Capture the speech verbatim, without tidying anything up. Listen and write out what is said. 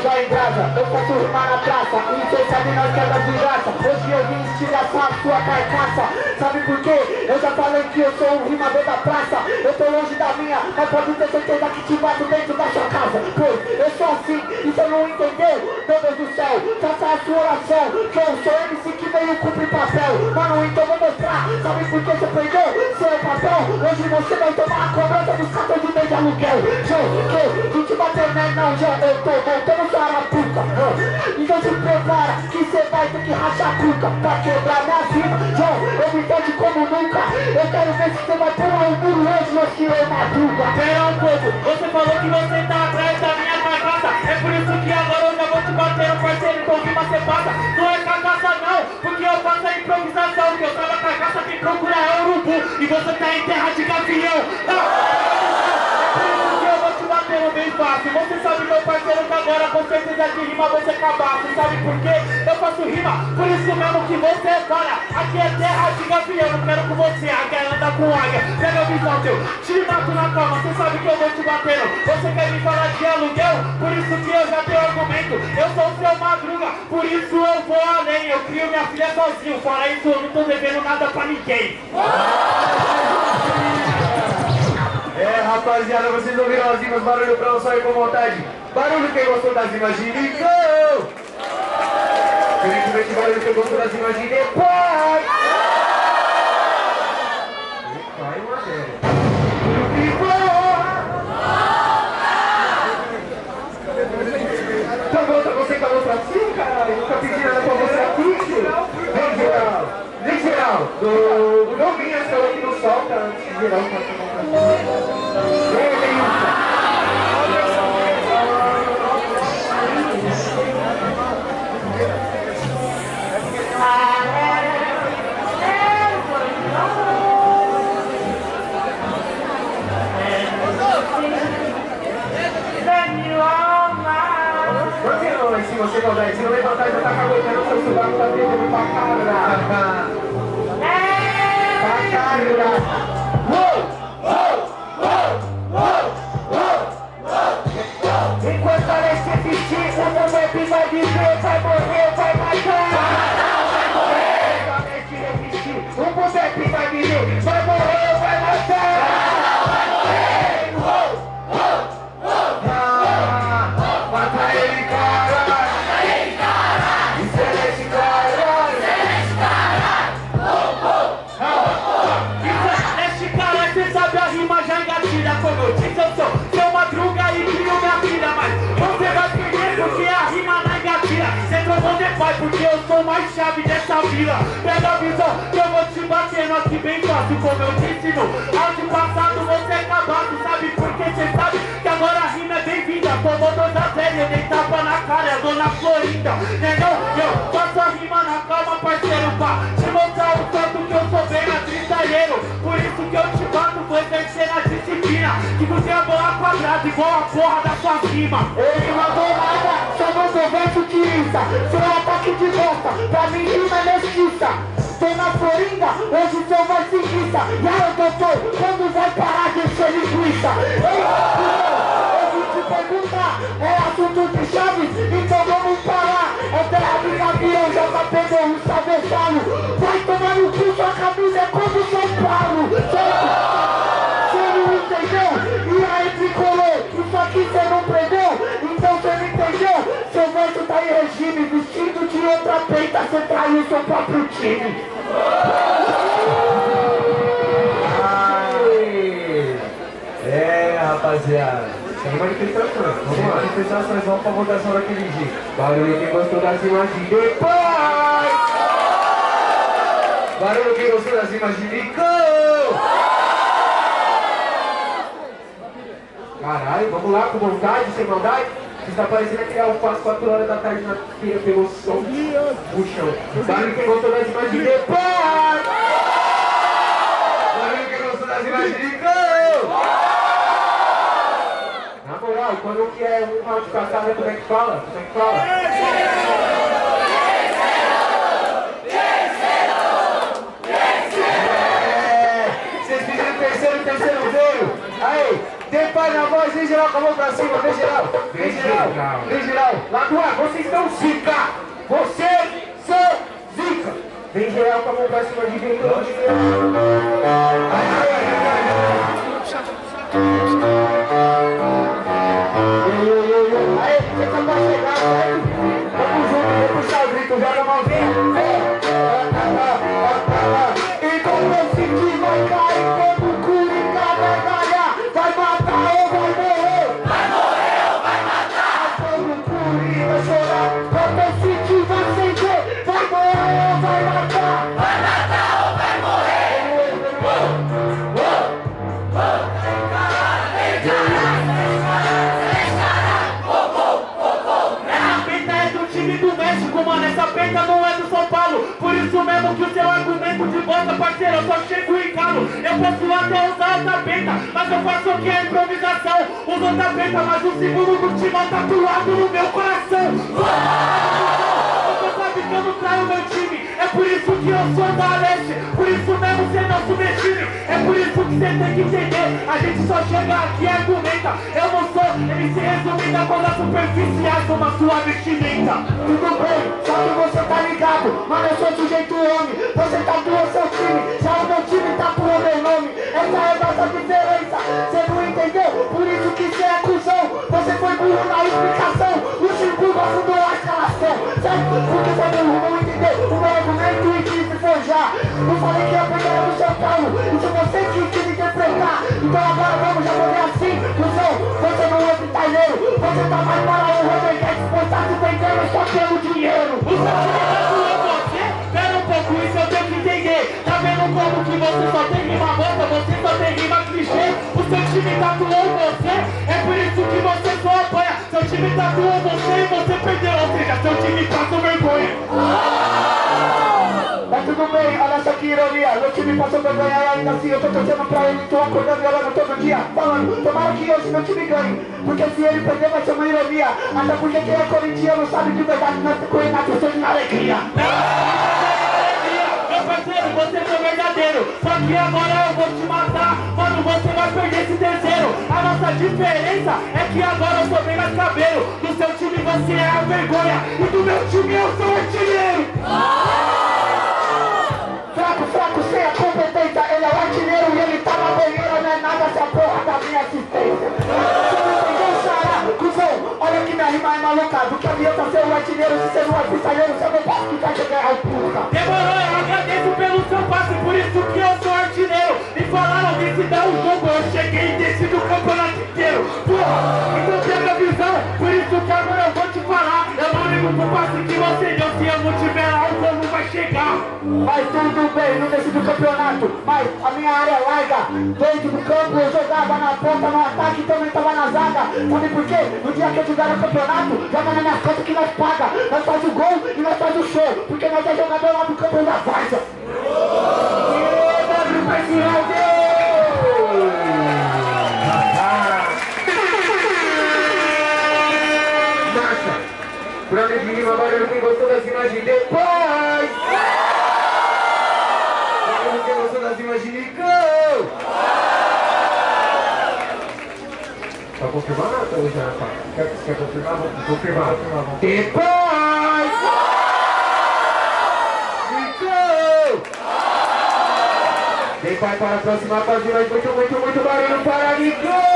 jogar em brasa, eu faço rimar na praça. E cês sabem nós que é das desgraça. Hoje eu vim estilhaçar a sua carcaça. Sabe por quê? Eu já falei que eu sou um rimador da praça. Eu tô longe da minha, mas pode ter certeza que te bato dentro da sua casa. Pois eu sou assim, e cê não entendeu? Meu Deus do céu, faça a sua oração, que eu sou M C que veio cumprir papel. Mano, então vou mostrar. Sabe por que você perdeu seu papel? Hoje você vai tomar a cobrança dos cartões de mês de aluguel. João, que? Que te bater, né? Não, João, eu tô voltando sua arapuca. Então se prepara, que cê vai ter que rachar a cuca pra quebrar minha rima. João, eu me entendo como nunca. Eu quero ver se você vai pular o muro hoje ou se eu madruga. Pera um pouco, você falou que você tá atrás da minha carcaça. É por isso que agora eu já vou te bater, parceiro, então rima cê passa. Não é carcaça não, porque eu faço a improvisação. Que eu trago a carcaça, quem procura é urubu. E você tá em terra de gavião. Bem fácil, você sabe, meu parceiro, que agora com certeza de rima você cabaço. Sabe por quê? Eu faço rima, por isso mesmo que você para. Aqui é terra de gavião, não quero com você. Águia anda com águia, pega a visão teu, te mato na cama, você sabe que eu vou te batendo. Você quer me falar de aluguel? Por isso que eu já tenho argumento. Eu sou o seu madruga, por isso eu vou além. Eu crio minha filha sozinho, fora isso eu não tô devendo nada pra ninguém. É, rapaziada, vocês ouviram as rimas, barulho pra não sair com vontade. Barulho quem gostou das rimas de Nicão. Evidentemente, barulho quem gostou das rimas de Depois. Vai, mané. Tá bom, tá você com a mão pra cima, caralho. Nunca pedi nada pra você aqui, tio. Vem, geral. Vem, geral. Do, do novinho, esse aqui não solta antes de geral. Se você não der, se não levantar, já tá cagotando, seu subaco tá pedindo pra caralho. Pra caralho. Enquanto ela se vestir, o meu rap vai dizer, vai morrer, vai matar. Vai morrer, vai se resistir. O meu rap vai dizer, vai morrer, vai matar. Vai morrer, uou, uou, uou. Mata ele, cara. Como eu disse, eu sou seu madruga e crio minha filha. Mas você vai perder porque a rima na engatilha. Cê trocou de pai porque eu sou mais chave dessa vila. Pega a visão que eu vou te batendo aqui bem fácil. Como eu disse no áudio passado, você é cabaço. Sabe por que cê sabe que agora a rima é bem-vinda. Tomou dois a zero, eu dei tapa na cara, é dona Florinda. Entendeu? Eu faço a rima na calma, parceiro, pá. Te mostrar o tanto que eu sou bem atristalheiro. Por isso que eu te bato, vou exercer a disciplina. Que você é bola quadrada, igual a porra da sua rima. Ele não mandou nada, só mandou verso de lista. Seu ataque de volta, pra mim rima é mestiça. Tô na Florinda, hoje seu vai se guiça. E aí, doutor, quando vai parar de ser linguiça? Ei, eu vim te perguntar, é assunto de chaves, então vamos parar. É terra de gavião, já tá pegando um salvejalo. Vai tomar no cu, sua camisa é como São Paulo. E aí, tricolor, isso aqui cê não prendeu? Então cê não entendeu? Seu verso tá em regime, vestido de outra peita, cê traiu seu próprio time. Ai. É, rapaziada, sem manifestações, vamos lá. Manifestações, vamos pra votação daquele dia. Barulho quem gostou das rimas de depois. Barulho quem gostou das rimas de Nicão. Caralho, vamos lá com vontade, sem maldade. Você está parecendo aquele alface quatro horas da tarde na feira pelo som. Puxão. Barulho quem gostou das imagens de depois. Barulho quem gostou das imagens de Nicão. Na moral, quando que é um round passado, como é que fala? Como é que fala? É, vocês fizeram terceiro, terceiro veio. Aí, depois. voz, na voz, vem geral com a mão pra cima, vem geral, vem geral, vem geral. Lá do ar, vocês estão zica, vocês são zica. Vem geral com a mão pra cima de quem não Aí, você tá pra chegar, certo? Vamos junto, vou puxar o grito, joga a mãozinha. E como eu senti vai cair, quando o Coringa vai ganhar, vai matar ou vai morrer? Vai morrer ou vai matar? Quando o Coringa vai chorar, quando eu senti vai acender, vai morrer ou vai matar? Vai matar ou vai morrer? Oh, oh, oh. Mano, essa penta não é do São Paulo. Por isso mesmo que o seu argumento de bosta, parceiro, eu só chego e calo. Eu posso até usar outra penta, mas eu faço o que é improvisação. Uso outra penta, mas o símbolo do time tá tatuado no meu coração. Você sabe que eu não traio meu time, é por isso que eu sou da Leste. Por isso mesmo você não subestime, é por isso que você tem que entender. A gente só chega aqui e argumenta. Eu não sou M C resumida quando a superficial toma sua vestimenta. Tudo bem, só que você tá ligado, mano, eu sou sujeito homem. Você tatuou seu time, já o meu time tatuou meu nome. Essa é a nossa diferença, você não entendeu? Por isso que você é cuzão. Você foi burro na explicação, o Luxemburgo afundou a escalação, certo? Porque você é burro, não entendeu o meu argumento e quis se forjar. Não falei que ia pegar no São Paulo, isso você que quis interpretar. Então agora vamos já fazer assim, cuzão. Você não é vitalheiro, você tá mais para o Roger Guedes, pois tá se vendendo só pelo dinheiro. O seu time tatuou você? Pera um pouco, isso eu tenho que entender. Tá vendo como que você só tem rima bosta, você só tem rima clichê? O seu time tatuou você? É por isso que você só apanha. Seu time tatuou você e você perdeu, ou seja, seu time passou vergonha. Tá tudo bem, olha só que ironia. Meu time passou vergonha e ainda assim eu tô torcendo pra ele. Tô acordando e olhando todo dia, falando, tomara que hoje meu time ganhe, porque se ele perder vai ser uma ironia. Até porque quem é corintiano sabe de verdade nós ficamos na pessoa de alegria. Meu parceiro, você foi verdadeiro, só que agora eu vou te matar. Mano, você vai perder esse terceiro. A nossa diferença é que agora eu sou bem mais cabelo. Do seu time você é a vergonha e do meu time eu sou o artilheiro. Fraco, fraco, sem a competência, ele é o artilheiro e ele tá na banheira, não é nada se a porra da minha assistência. Você não entendeu, Xará? Cusão, olha que minha rima é maluca. Do que adianta ser o artilheiro se você não é freestyleiro, você não pode ficar de ganhar o puta. Demorou, eu agradeço pelo seu passe, por isso que eu sou artilheiro. Me falaram de se dar o jogo, eu cheguei e desci do campeonato inteiro. Porra, então pega a visão, por isso que agora eu vou te falar. Eu não ligo pro passe que você deu, se eu não tiver lá, o povo vai chegar. Mas tudo bem, não desci do campeonato, mas a minha área é larga. Dentro do campo eu jogava na ponta, no ataque também tava na zaga. Sabe por quê? No dia que eu jogar no campeonato, joga na minha conta que nós paga. Nós faz o gol e nós faz o show, porque nós é jogador lá do campo da Varsa. Marcha! Pra mim de rima, barulho, quem gostou das rimas de depois? Quem gostou das rimas de Nicão? Tá confirmado ou já tá? Quer, quer confirmar? Vou confirmar. Depois! Nicão! Quem vai para a próxima fase, mas muito, muito, muito barulho para Nicão!